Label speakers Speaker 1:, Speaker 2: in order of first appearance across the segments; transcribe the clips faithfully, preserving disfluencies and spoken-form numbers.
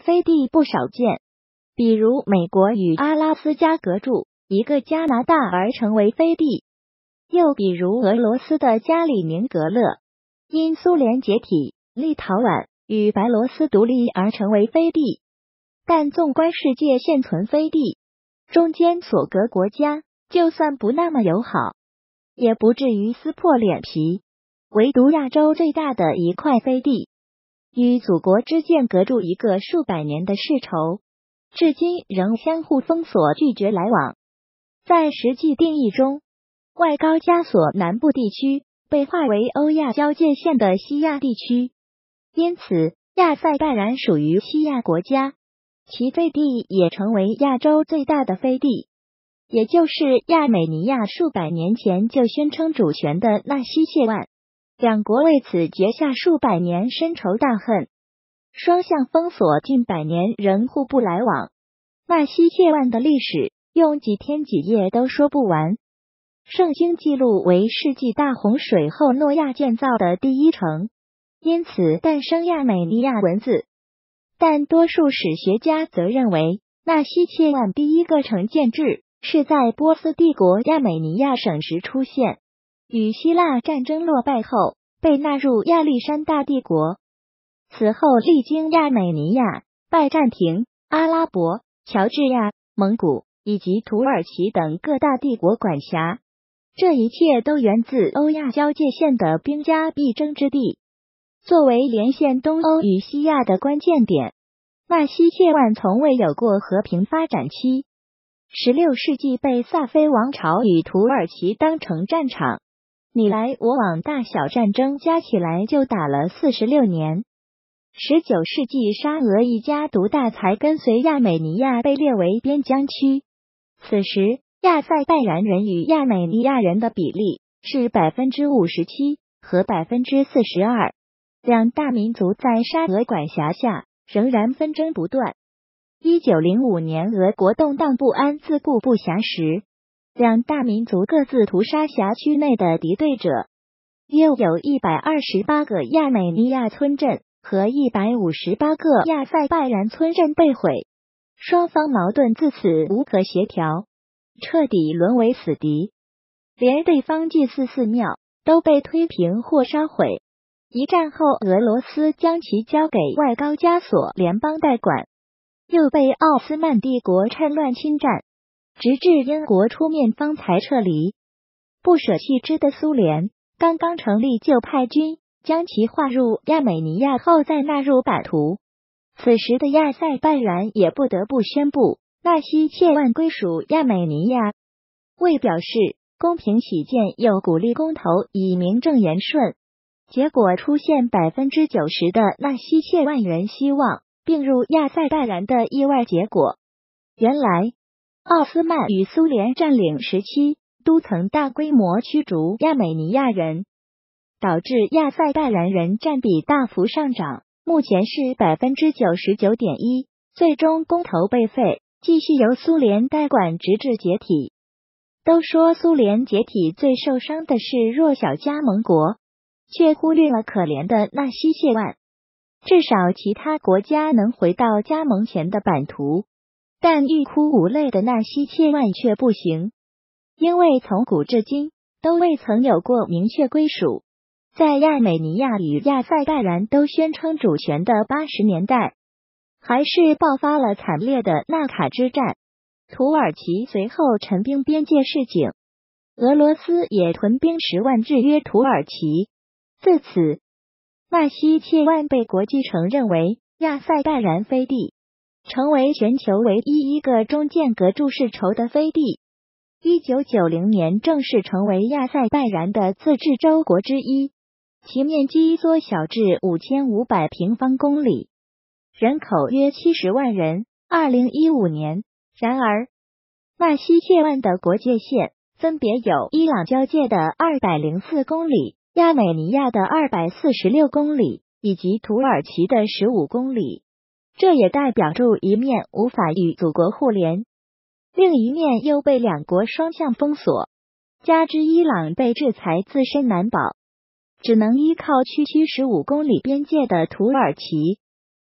Speaker 1: 飞地不少见，比如美国与阿拉斯加隔住一个加拿大而成为飞地，又比如俄罗斯的加里宁格勒因苏联解体，立陶宛与白罗斯独立而成为飞地。但纵观世界现存飞地，中间所隔国家就算不那么友好，也不至于撕破脸皮。唯独亚洲最大的一块飞地，与祖国之间隔住一个数百年的世仇，至今仍相互封锁，拒绝来往。在实际定义中，外高加索南部地区被划为欧亚交界线的西亚地区，因此亚塞拜然属于西亚国家，其飞地也成为亚洲最大的飞地，也就是亚美尼亚数百年前就宣称主权的纳西切万。两国为此结下数百年深仇大恨，双向封锁近百年仍互不来往。纳西切万的历史用几天几夜都说不完。圣经记录为世纪大洪水后诺亚建造的第一城，因此诞生亚美尼亚文字。但多数史学家则认为，纳西切万第一个城建制是在波斯帝国亚美尼亚省时出现，与希腊战争落败后被纳入亚历山大帝国。此后历经亚美尼亚、拜占庭、阿拉伯、乔治亚、蒙古以及土耳其等各大帝国管辖。这一切都源自欧亚交界线的兵家必争之地，作为连线东欧与西亚的关键点，纳西切万从未有过和平发展期。十六世纪被萨菲王朝与土耳其当成战场，你来我往大小战争加起来就打了四十六年。十九世纪沙俄一家独大才跟随亚美尼亚被列为边疆区，此时亚塞拜然人与亚美尼亚人的比例是 百分之五十七 和 百分之四十二， 两大民族在沙俄管辖下仍然纷争不断。一九零五年俄国动荡不安自顾不暇时，两大民族各自屠杀辖区内的敌对者，又有一百二十八个亚美尼亚村镇和一百五十八个亚塞拜然村镇被毁，双方矛盾自此无可协调，彻底沦为死敌，连对方祭祀寺庙都被推平或烧毁。一战后，俄罗斯将其交给外高加索联邦代管，又被奥斯曼帝国趁乱侵占，直至英国出面方才撤离。不舍弃之的苏联刚刚成立就派军将其划入亚美尼亚后再纳入版图，此时的亚塞拜然也不得不宣布纳西切万归属亚美尼亚。为表示公平起见，又鼓励公投以名正言顺，结果出现 百分之九十 的纳西切万人希望并入亚塞拜然的意外结果。原来奥斯曼与苏联占领时期都曾大规模驱逐亚美尼亚人，导致亚塞拜然人占比大幅上涨，目前是 百分之九十九点一， 最终公投被废，继续由苏联代管直至解体。都说苏联解体最受伤的是弱小加盟国，却忽略了可怜的纳西切万。至少其他国家能回到加盟前的版图，但欲哭无泪的纳西切万却不行，因为从古至今都未曾有过明确归属。在亚美尼亚与亚塞拜然都宣称主权的八十年代，还是爆发了惨烈的纳卡之战，土耳其随后陈兵边界示警，俄罗斯也屯兵十万制约土耳其。自此，纳西切万被国际承认为亚塞拜然飞地，成为全球唯一一个中间隔住世仇的飞地。一九九零年正式成为亚塞拜然的自治州国之一，其面积缩小至五千五百平方公里，人口约七十万人。二零一五年，然而纳西切万的国界线分别有伊朗交界的二百零四公里、亚美尼亚的二百四十六公里以及土耳其的十五公里，这也代表着一面无法与祖国互联，另一面又被两国双向封锁，加之伊朗被制裁自身难保，只能依靠区区十五公里边界的土耳其。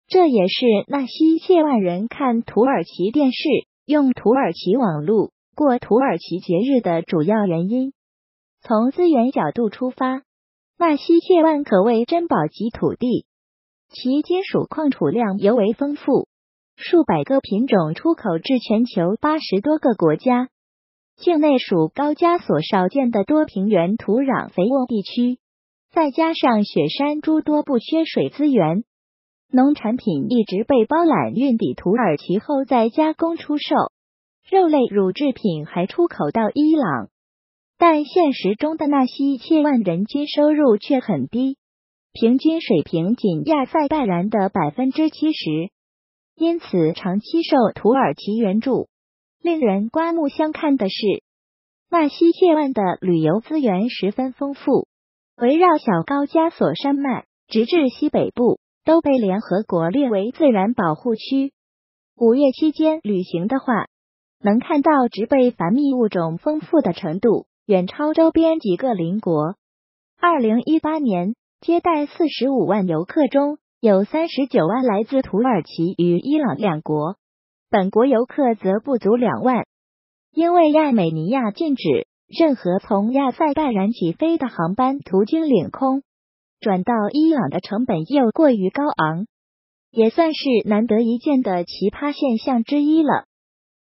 Speaker 1: 这也是纳西切万人看土耳其电视、用土耳其网络、过土耳其节日的主要原因。从资源角度出发，纳西切万可谓珍宝级土地，其金属矿储量尤为丰富，数百个品种出口至全球八十多个国家。境内属高加索少见的多平原土壤肥沃地区，再加上雪山诸多不缺水资源，农产品一直被包揽运抵土耳其后再加工出售，肉类乳制品还出口到伊朗。但现实中的纳西切万人均收入却很低，平均水平仅亚塞拜然的 百分之七十， 因此长期受土耳其援助。令人刮目相看的是，纳西切万的旅游资源十分丰富，围绕小高加索山脉直至西北部都被联合国列为自然保护区。五月期间旅行的话，能看到植被繁密物种丰富的程度远超周边几个邻国。二零一八年接待四十五万游客中，有三十九万来自土耳其与伊朗两国，本国游客则不足两万。因为亚美尼亚禁止任何从亚塞拜然起飞的航班途经领空，转到伊朗的成本又过于高昂，也算是难得一见的奇葩现象之一了。